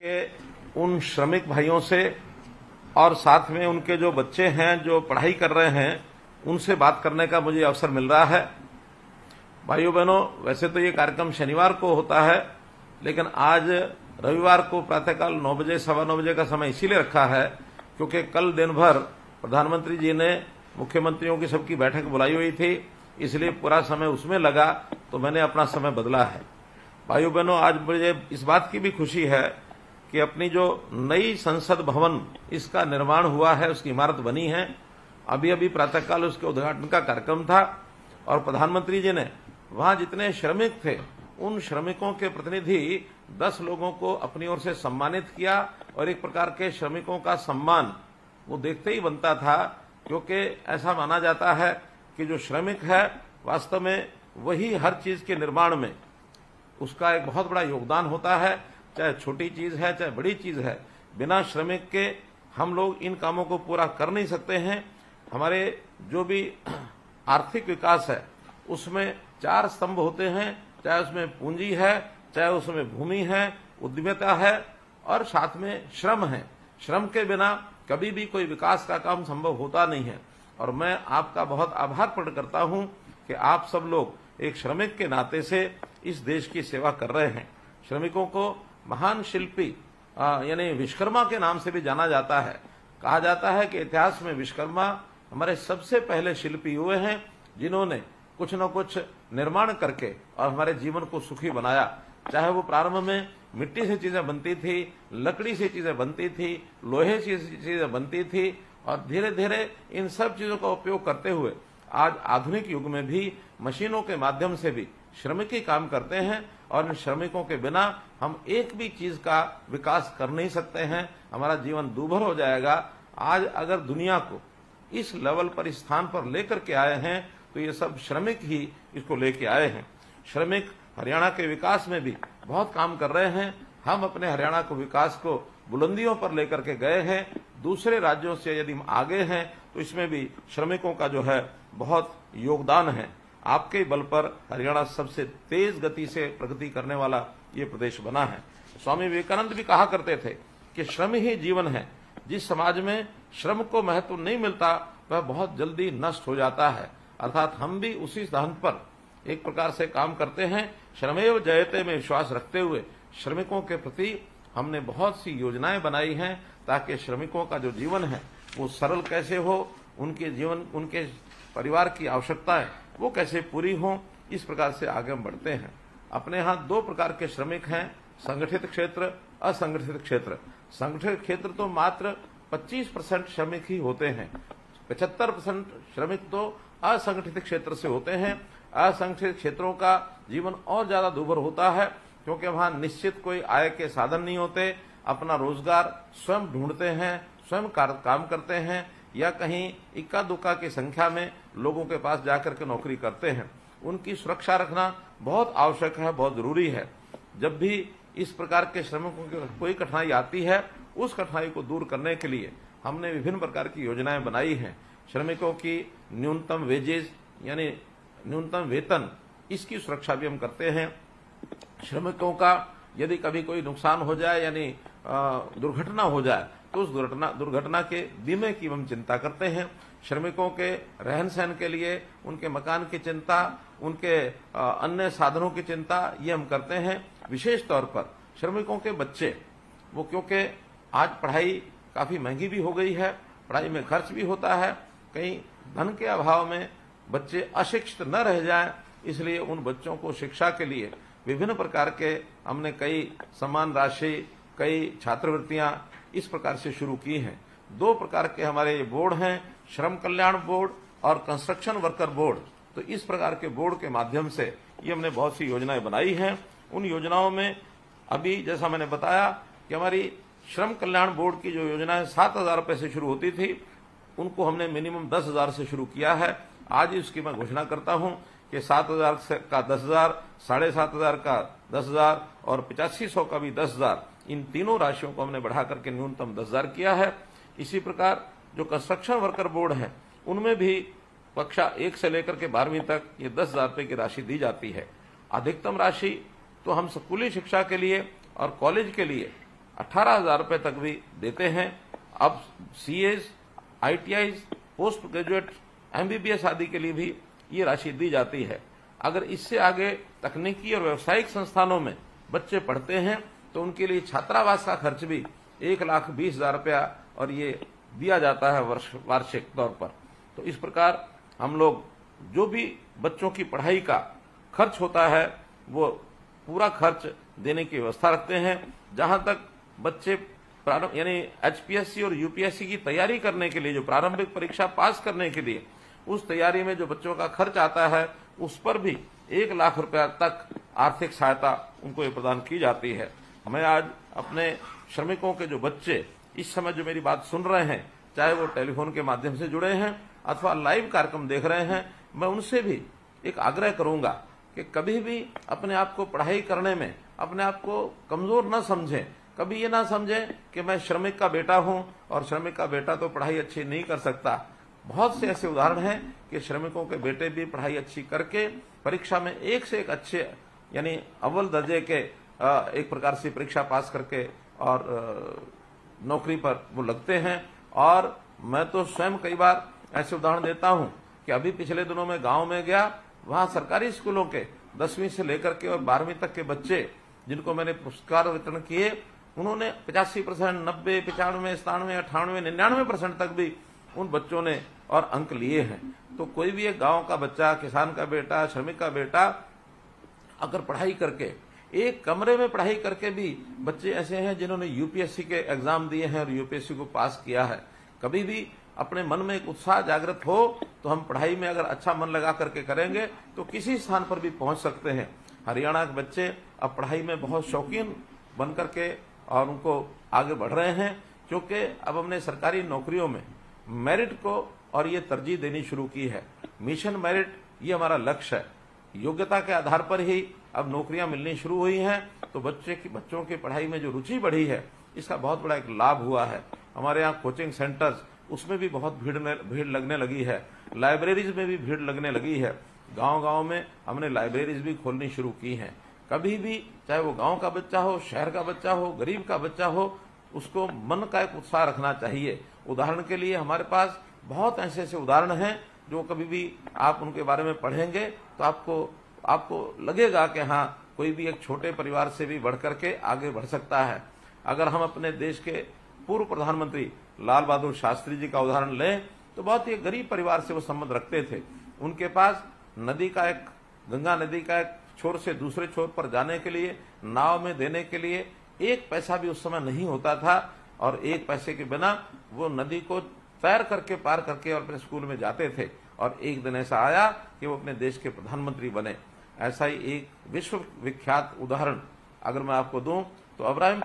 के उन श्रमिक भाइयों से और साथ में उनके जो बच्चे हैं जो पढ़ाई कर रहे हैं उनसे बात करने का मुझे अवसर मिल रहा है। भाइयों बहनों, वैसे तो ये कार्यक्रम शनिवार को होता है, लेकिन आज रविवार को प्रातःकाल 9 बजे 9:15 बजे का समय इसीलिए रखा है क्योंकि कल दिन भर प्रधानमंत्री जी ने मुख्यमंत्रियों की सबकी बैठक बुलाई हुई थी, इसलिए पूरा समय उसमें लगा, तो मैंने अपना समय बदला है। भाइयों बहनों, आज मुझे इस बात की भी खुशी है कि अपनी जो नई संसद भवन इसका निर्माण हुआ है, उसकी इमारत बनी है। अभी अभी प्रातःकाल उसके उद्घाटन का कार्यक्रम था और प्रधानमंत्री जी ने वहां जितने श्रमिक थे उन श्रमिकों के प्रतिनिधि 10 लोगों को अपनी ओर से सम्मानित किया और एक प्रकार के श्रमिकों का सम्मान वो देखते ही बनता था, क्योंकि ऐसा माना जाता है कि जो श्रमिक है वास्तव में वही हर चीज के निर्माण में उसका एक बहुत बड़ा योगदान होता है, चाहे छोटी चीज है चाहे बड़ी चीज है। बिना श्रमिक के हम लोग इन कामों को पूरा कर नहीं सकते हैं। हमारे जो भी आर्थिक विकास है उसमें 4 स्तंभ होते हैं, चाहे उसमें पूंजी है, चाहे उसमें भूमि है, उद्यमिता है और साथ में श्रम है। श्रम के बिना कभी भी कोई विकास का काम संभव होता नहीं है। और मैं आपका बहुत आभार प्रकट करता हूं कि आप सब लोग एक श्रमिक के नाते से इस देश की सेवा कर रहे हैं। श्रमिकों को महान शिल्पी यानी विश्वकर्मा के नाम से भी जाना जाता है। कहा जाता है कि इतिहास में विश्वकर्मा हमारे सबसे पहले शिल्पी हुए हैं जिन्होंने कुछ न कुछ निर्माण करके और हमारे जीवन को सुखी बनाया। चाहे वो प्रारंभ में मिट्टी से चीजें बनती थी, लकड़ी से चीजें बनती थी, लोहे से चीजें बनती थी और धीरे धीरे इन सब चीजों का उपयोग करते हुए आज आधुनिक युग में भी मशीनों के माध्यम से भी श्रमिक ही काम करते हैं और इन श्रमिकों के बिना हम एक भी चीज का विकास कर नहीं सकते हैं। हमारा जीवन दूभर हो जाएगा। आज अगर दुनिया को इस लेवल पर, इस स्थान पर लेकर के आए हैं तो ये सब श्रमिक ही इसको लेके आए हैं। श्रमिक हरियाणा के विकास में भी बहुत काम कर रहे हैं। हम अपने हरियाणा को विकास को बुलंदियों पर लेकर के गए हैं। दूसरे राज्यों से यदि हम आगे हैं तो इसमें भी श्रमिकों का जो है बहुत योगदान है। आपके बल पर हरियाणा सबसे तेज गति से प्रगति करने वाला ये प्रदेश बना है। स्वामी विवेकानंद भी कहा करते थे कि श्रम ही जीवन है। जिस समाज में श्रम को महत्व नहीं मिलता वह बहुत जल्दी नष्ट हो जाता है। अर्थात हम भी उसी सिद्धांत पर एक प्रकार से काम करते हैं। श्रमेव जयते में विश्वास रखते हुए श्रमिकों के प्रति हमने बहुत सी योजनाएं बनाई हैं ताकि श्रमिकों का जो जीवन है वो सरल कैसे हो, उनके जीवन, उनके परिवार की आवश्यकताएं वो कैसे पूरी हों, इस प्रकार से आगे हम बढ़ते हैं। अपने यहाँ 2 प्रकार के श्रमिक हैं, संगठित क्षेत्र, असंगठित क्षेत्र। संगठित क्षेत्र तो मात्र 25% श्रमिक ही होते हैं, 75% श्रमिक तो असंगठित क्षेत्र से होते हैं। असंगठित क्षेत्रों का जीवन और ज्यादा दूभर होता है क्योंकि वहां निश्चित कोई आय के साधन नहीं होते। अपना रोजगार स्वयं ढूंढते हैं, स्वयं काम करते हैं या कहीं इक्का दुक्का की संख्या में लोगों के पास जाकर के नौकरी करते हैं। उनकी सुरक्षा रखना बहुत आवश्यक है, बहुत जरूरी है। जब भी इस प्रकार के श्रमिकों की कोई कठिनाई आती है, उस कठिनाई को दूर करने के लिए हमने विभिन्न प्रकार की योजनाएं बनाई हैं। श्रमिकों की न्यूनतम वेजेस यानी न्यूनतम वेतन, इसकी सुरक्षा भी हम करते हैं। श्रमिकों का यदि कभी कोई नुकसान हो जाए यानी दुर्घटना हो जाए तो उस दुर्घटना के बीमे की हम चिंता करते हैं। श्रमिकों के रहन सहन के लिए उनके मकान की चिंता, उनके अन्य साधनों की चिंता ये हम करते हैं। विशेष तौर पर श्रमिकों के बच्चे, वो क्योंकि आज पढ़ाई काफी महंगी भी हो गई है, पढ़ाई में खर्च भी होता है, कहीं धन के अभाव में बच्चे अशिक्षित न रह जाएं, इसलिए उन बच्चों को शिक्षा के लिए विभिन्न प्रकार के हमने कई सम्मान राशि, कई छात्रवृत्तियां इस प्रकार से शुरू की हैं। 2 प्रकार के हमारे बोर्ड हैं, श्रम कल्याण बोर्ड और कंस्ट्रक्शन वर्कर बोर्ड। तो इस प्रकार के बोर्ड के माध्यम से ये हमने बहुत सी योजनाएं बनाई हैं। उन योजनाओं में अभी जैसा मैंने बताया कि हमारी श्रम कल्याण बोर्ड की जो योजनाएं 7,000 रुपए से शुरू होती थी, उनको हमने मिनिमम 10,000 से शुरू किया है। आज इसकी मैं घोषणा करता हूं कि 7,000 का 10,000, 7,500 का 10,000 और 8500 का भी 10,000, इन तीनों राशियों को हमने बढ़ा करके न्यूनतम 10,000 किया है। इसी प्रकार जो कंस्ट्रक्शन वर्कर बोर्ड है उनमें भी कक्षा 1 से लेकर के 12वीं तक ये 10,000 रुपए की राशि दी जाती है। अधिकतम राशि तो हम स्कूली शिक्षा के लिए और कॉलेज के लिए 18,000 रुपये तक भी देते हैं। अब CS, ITI, post graduate, MBBS आदि के लिए भी ये राशि दी जाती है। अगर इससे आगे तकनीकी और व्यावसायिक संस्थानों में बच्चे पढ़ते हैं तो उनके लिए छात्रावास का खर्च भी 1,20,000 रुपया और ये दिया जाता है वार्षिक तौर पर। तो इस प्रकार हम लोग जो भी बच्चों की पढ़ाई का खर्च होता है वो पूरा खर्च देने की व्यवस्था रखते हैं। जहां तक बच्चे प्रारंभ यानी एचपीएससी और यूपीएससी की तैयारी करने के लिए, जो प्रारंभिक परीक्षा पास करने के लिए उस तैयारी में जो बच्चों का खर्च आता है उस पर भी 1,00,000 रुपया तक आर्थिक सहायता उनको प्रदान की जाती है। मैं आज अपने श्रमिकों के जो बच्चे इस समय जो मेरी बात सुन रहे हैं, चाहे वो टेलीफोन के माध्यम से जुड़े हैं अथवा लाइव कार्यक्रम देख रहे हैं, मैं उनसे भी एक आग्रह करूंगा कि कभी भी अपने आप को पढ़ाई करने में अपने आप को कमजोर न समझें। कभी ये ना समझें कि मैं श्रमिक का बेटा हूं और श्रमिक का बेटा तो पढ़ाई अच्छी नहीं कर सकता। बहुत से ऐसे उदाहरण हैं कि श्रमिकों के बेटे भी पढ़ाई अच्छी करके परीक्षा में एक से एक अच्छे यानी अव्वल दर्जे के एक प्रकार से परीक्षा पास करके और नौकरी पर वो लगते हैं। और मैं तो स्वयं कई बार ऐसे उदाहरण देता हूं कि अभी पिछले दिनों में गांव में गया, वहां सरकारी स्कूलों के 10वीं से लेकर के और 12वीं तक के बच्चे जिनको मैंने पुरस्कार वितरण किए, उन्होंने 85%, 90, 95, 97, 98, 99% तक भी उन बच्चों ने और अंक लिए हैं। तो कोई भी एक गांव का बच्चा, किसान का बेटा, श्रमिक का बेटा अगर पढ़ाई करके, एक कमरे में पढ़ाई करके भी बच्चे ऐसे हैं जिन्होंने यूपीएससी के एग्जाम दिए हैं और यूपीएससी को पास किया है। कभी भी अपने मन में एक उत्साह जागृत हो तो हम पढ़ाई में अगर अच्छा मन लगा करके करेंगे तो किसी स्थान पर भी पहुंच सकते हैं। हरियाणा के बच्चे अब पढ़ाई में बहुत शौकीन बन करके और उनको आगे बढ़ रहे हैं, क्योंकि अब हमने सरकारी नौकरियों में मेरिट को और ये तरजीह देनी शुरू की है। मिशन मेरिट ये हमारा लक्ष्य है। योग्यता के आधार पर ही अब नौकरियां मिलनी शुरू हुई हैं। तो बच्चों की पढ़ाई में जो रुचि बढ़ी है इसका बहुत बड़ा एक लाभ हुआ है। हमारे यहाँ कोचिंग सेंटर्स, उसमें भी बहुत भीड़ लगने लगी है। लाइब्रेरीज में भी भीड़ लगने लगी है। गांव-गांव में हमने लाइब्रेरीज भी खोलनी शुरू की हैं। कभी भी चाहे वो गांव का बच्चा हो, शहर का बच्चा हो, गरीब का बच्चा हो, उसको मन का एक उत्साह रखना चाहिए। उदाहरण के लिए हमारे पास बहुत ऐसे उदाहरण हैं जो कभी भी आप उनके बारे में पढ़ेंगे तो आपको लगेगा कि हाँ, कोई भी एक छोटे परिवार से भी बढ़ करके आगे बढ़ सकता है। अगर हम अपने देश के पूर्व प्रधानमंत्री लाल बहादुर शास्त्री जी का उदाहरण लें तो बहुत ही गरीब परिवार से वो संबंध रखते थे। उनके पास गंगा नदी का एक छोर से दूसरे छोर पर जाने के लिए, नाव में देने के लिए 1 पैसा भी उस समय नहीं होता था और 1 पैसे के बिना वो नदी को तैर करके पार करके और अपने स्कूल में जाते थे। और एक दिन ऐसा आया कि वो अपने देश के प्रधानमंत्री बने। ऐसा ही एक विश्व विख्यात उदाहरण अगर मैं आपको दूं तो अब्राहम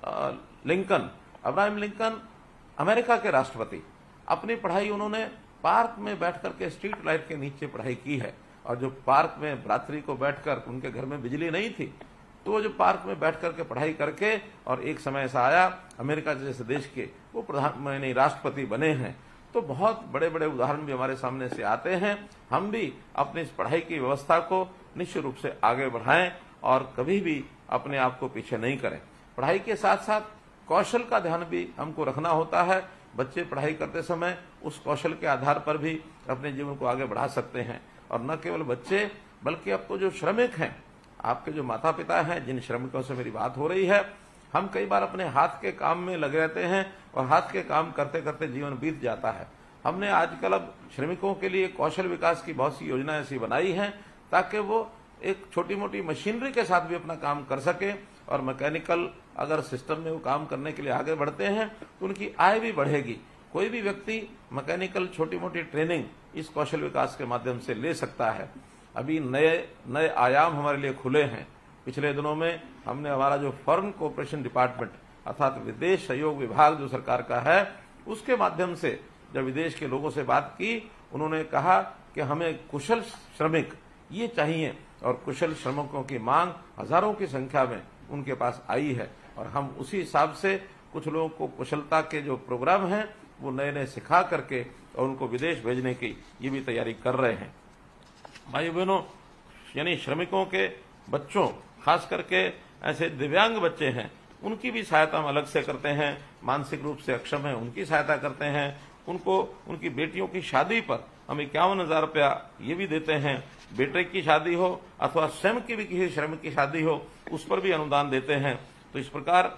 लिंकन अमेरिका के राष्ट्रपति, अपनी पढ़ाई उन्होंने पार्क में बैठ करके स्ट्रीट लाइट के नीचे पढ़ाई की है। और जो पार्क में रात्रि को बैठकर, उनके घर में बिजली नहीं थी, तो वो जो पार्क में बैठ करके पढ़ाई करके और एक समय ऐसा आया अमेरिका जैसे देश के वो राष्ट्रपति बने हैं। तो बहुत बड़े बड़े उदाहरण भी हमारे सामने से आते हैं। हम भी अपनी इस पढ़ाई की व्यवस्था को निश्चित रूप से आगे बढ़ाएं और कभी भी अपने आप को पीछे नहीं करें। पढ़ाई के साथ साथ कौशल का ध्यान भी हमको रखना होता है। बच्चे पढ़ाई करते समय उस कौशल के आधार पर भी अपने जीवन को आगे बढ़ा सकते हैं। और न केवल बच्चे बल्कि अब तो जो श्रमिक हैं, आपके जो माता पिता हैं, जिन श्रमिकों से मेरी बात हो रही है, हम कई बार अपने हाथ के काम में लगे रहते हैं और हाथ के काम करते करते जीवन बीत जाता है। हमने आजकल अब श्रमिकों के लिए कौशल विकास की बहुत सी योजनाएं ऐसी बनाई हैं ताकि वो एक छोटी मोटी मशीनरी के साथ भी अपना काम कर सके और मैकेनिकल अगर सिस्टम में वो काम करने के लिए आगे बढ़ते हैं तो उनकी आय भी बढ़ेगी। कोई भी व्यक्ति मैकेनिकल छोटी मोटी ट्रेनिंग इस कौशल विकास के माध्यम से ले सकता है। अभी नए आयाम हमारे लिए खुले हैं। पिछले दिनों में हमने हमारा जो फॉरेन कोऑपरेशन डिपार्टमेंट अर्थात विदेश सहयोग विभाग जो सरकार का है, उसके माध्यम से जब विदेश के लोगों से बात की, उन्होंने कहा कि हमें कुशल श्रमिक ये चाहिए और कुशल श्रमिकों की मांग हजारों की संख्या में उनके पास आई है। और हम उसी हिसाब से कुछ लोगों को कुशलता के जो प्रोग्राम हैं वो नए नए सिखा करके और उनको विदेश भेजने की ये भी तैयारी कर रहे हैं। भाई बहनों, यानी श्रमिकों के बच्चों, खास करके ऐसे दिव्यांग बच्चे हैं उनकी भी सहायता हम अलग से करते हैं। मानसिक रूप से अक्षम है उनकी सहायता करते हैं। उनको उनकी बेटियों की शादी पर हम 51,000 रुपया ये भी देते हैं। बेटे की शादी हो अथवा स्वयं की भी किसी श्रमिक की शादी हो उस पर भी अनुदान देते हैं। तो इस प्रकार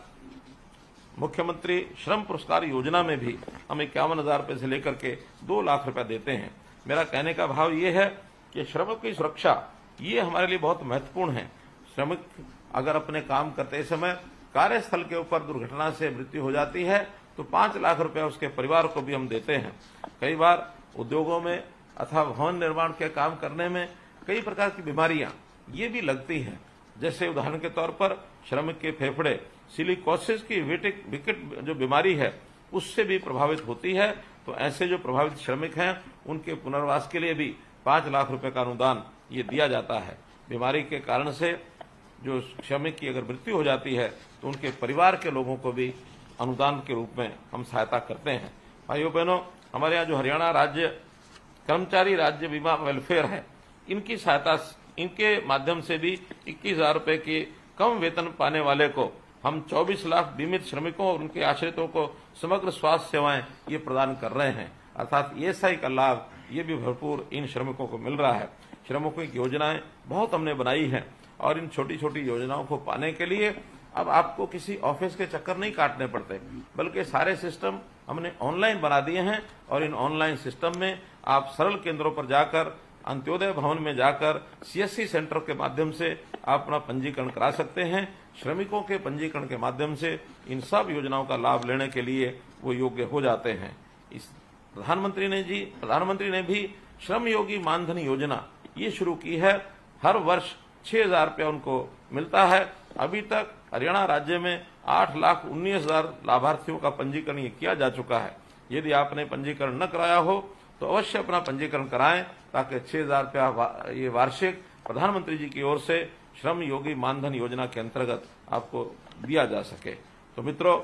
मुख्यमंत्री श्रम पुरस्कार योजना में भी हम 51,000 रुपये से लेकर के 2 लाख रुपया देते हैं। मेरा कहने का भाव ये है कि श्रमिक की सुरक्षा ये हमारे लिए बहुत महत्वपूर्ण है। श्रमिक अगर अपने काम करते समय कार्यस्थल के ऊपर दुर्घटना से मृत्यु हो जाती है तो 5 लाख रुपया उसके परिवार को भी हम देते हैं। कई बार उद्योगों में अथवा भवन निर्माण के काम करने में कई प्रकार की बीमारियां ये भी लगती हैं। जैसे उदाहरण के तौर पर श्रमिक के फेफड़े सिलिकोसिस की विकट जो बीमारी है उससे भी प्रभावित होती है। तो ऐसे जो प्रभावित श्रमिक हैं उनके पुनर्वास के लिए भी 5 लाख रुपए का अनुदान ये दिया जाता है। बीमारी के कारण से जो श्रमिक की अगर मृत्यु हो जाती है तो उनके परिवार के लोगों को भी अनुदान के रूप में हम सहायता करते हैं। भाइयों बहनों, हमारे यहाँ जो हरियाणा राज्य कर्मचारी राज्य बीमा वेलफेयर है इनकी सहायता इनके माध्यम से भी 21,000 रुपए के कम वेतन पाने वाले को हम 24 लाख बीमित श्रमिकों और उनके आश्रितों को समग्र स्वास्थ्य सेवाएं ये प्रदान कर रहे हैं। अर्थात ईएसआई का लाभ ये भी भरपूर इन श्रमिकों को मिल रहा है। श्रमिकों की योजनाएं बहुत हमने बनाई हैं और इन छोटी छोटी योजनाओं को पाने के लिए अब आपको किसी ऑफिस के चक्कर नहीं काटने पड़ते, बल्कि सारे सिस्टम हमने ऑनलाइन बना दिए हैं। और इन ऑनलाइन सिस्टम में आप सरल केंद्रों पर जाकर अंत्योदय भवन में जाकर सीएससी सेंटर के माध्यम से आप अपना पंजीकरण करा सकते हैं। श्रमिकों के पंजीकरण के माध्यम से इन सब योजनाओं का लाभ लेने के लिए वो योग्य हो जाते हैं। इस प्रधानमंत्री ने भी श्रम योगी मानधन योजना ये शुरू की है। हर वर्ष 6,000 रुपया उनको मिलता है। अभी तक हरियाणा राज्य में 8,19,000 लाभार्थियों का पंजीकरण किया जा चुका है। यदि आपने पंजीकरण न कराया हो तो अवश्य अपना पंजीकरण कराएं ताकि 6,000 रुपया ये वार्षिक प्रधानमंत्री जी की ओर से श्रम योगी मानधन योजना के अंतर्गत आपको दिया जा सके। तो मित्रों,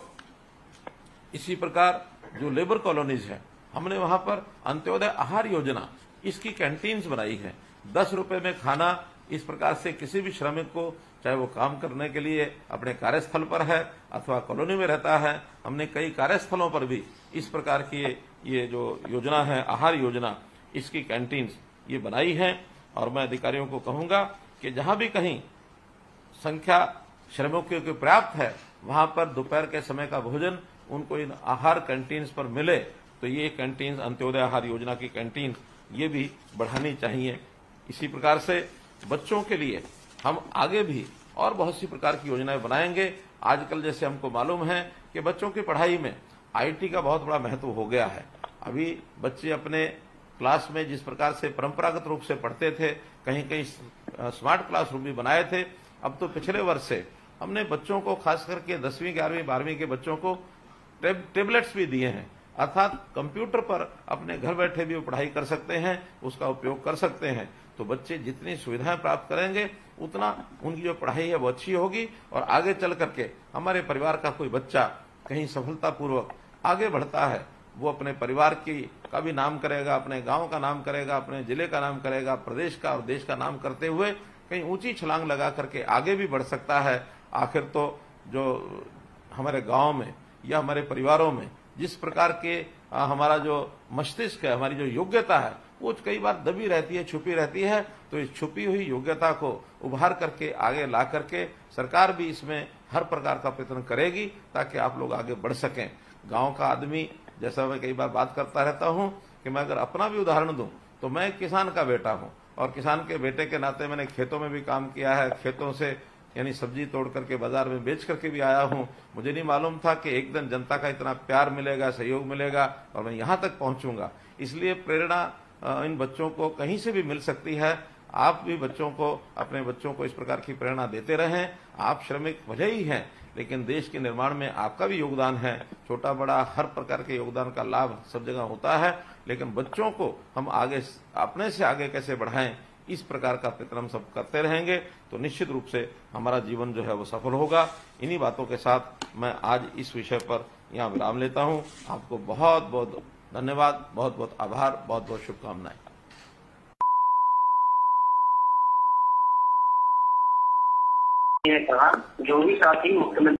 इसी प्रकार जो लेबर कॉलोनीज है हमने वहां पर अंत्योदय आहार योजना इसकी कैंटीन्स बनाई है। 10 रुपए में खाना इस प्रकार से किसी भी श्रमिक को, चाहे वो काम करने के लिए अपने कार्यस्थल पर है अथवा कॉलोनी में रहता है, हमने कई कार्यस्थलों पर भी इस प्रकार की ये जो योजना है आहार योजना इसकी कैंटीन्स ये बनाई है। और मैं अधिकारियों को कहूंगा कि जहां भी कहीं संख्या श्रमिकों की पर्याप्त है वहां पर दोपहर के समय का भोजन उनको इन आहार कैंटीन्स पर मिले तो ये कैंटीन अंत्योदय आहार योजना की कैंटीन ये भी बढ़ानी चाहिए। इसी प्रकार से बच्चों के लिए हम आगे भी और बहुत सी प्रकार की योजनाएं बनाएंगे। आजकल जैसे हमको मालूम है कि बच्चों की पढ़ाई में आईटी का बहुत बड़ा महत्व हो गया है। अभी बच्चे अपने क्लास में जिस प्रकार से परंपरागत रूप से पढ़ते थे, कहीं कहीं स्मार्ट क्लासरूम भी बनाए थे। अब तो पिछले वर्ष से हमने बच्चों को खास करके 10वीं 11वीं 12वीं के बच्चों को टेबलेट्स भी दिए हैं। अर्थात कंप्यूटर पर अपने घर बैठे भी वो पढ़ाई कर सकते हैं, उसका उपयोग कर सकते हैं। तो बच्चे जितनी सुविधाएं प्राप्त करेंगे उतना उनकी जो पढ़ाई है वो अच्छी होगी और आगे चल करके हमारे परिवार का कोई बच्चा कहीं सफलतापूर्वक आगे बढ़ता है, वो अपने परिवार का भी नाम करेगा, अपने गांव का नाम करेगा, अपने जिले का नाम करेगा, प्रदेश का और देश का नाम करते हुए कहीं ऊंची छलांग लगा करके आगे भी बढ़ सकता है। आखिर तो जो हमारे गांव में या हमारे परिवारों में जिस प्रकार के हमारा जो मस्तिष्क है, हमारी जो योग्यता है वो कई बार दबी रहती है, छुपी रहती है। तो इस छुपी हुई योग्यता को उभार करके आगे ला करके सरकार भी इसमें हर प्रकार का प्रयत्न करेगी ताकि आप लोग आगे बढ़ सकें। गांव का आदमी, जैसा मैं कई बार बात करता रहता हूं कि मैं अगर अपना भी उदाहरण दूं तो मैं किसान का बेटा हूं और किसान के बेटे के नाते मैंने खेतों में भी काम किया है। खेतों से यानी सब्जी तोड़ करके बाजार में बेच करके भी आया हूं। मुझे नहीं मालूम था कि एक दिन जनता का इतना प्यार मिलेगा, सहयोग मिलेगा और मैं यहां तक पहुंचूंगा। इसलिए प्रेरणा इन बच्चों को कहीं से भी मिल सकती है। आप भी बच्चों को, अपने बच्चों को इस प्रकार की प्रेरणा देते रहें। आप श्रमिक भले ही हैं लेकिन देश के निर्माण में आपका भी योगदान है। छोटा बड़ा हर प्रकार के योगदान का लाभ सब जगह होता है, लेकिन बच्चों को हम आगे अपने से आगे कैसे बढ़ाएं इस प्रकार का प्रयत्न हम सब करते रहेंगे तो निश्चित रूप से हमारा जीवन जो है वो सफल होगा। इन्हीं बातों के साथ मैं आज इस विषय पर यहाँ विराम लेता हूँ। आपको बहुत बहुत धन्यवाद, बहुत बहुत आभार, बहुत बहुत शुभकामनाएं। कहा जो भी साथी मुख्यमंत्री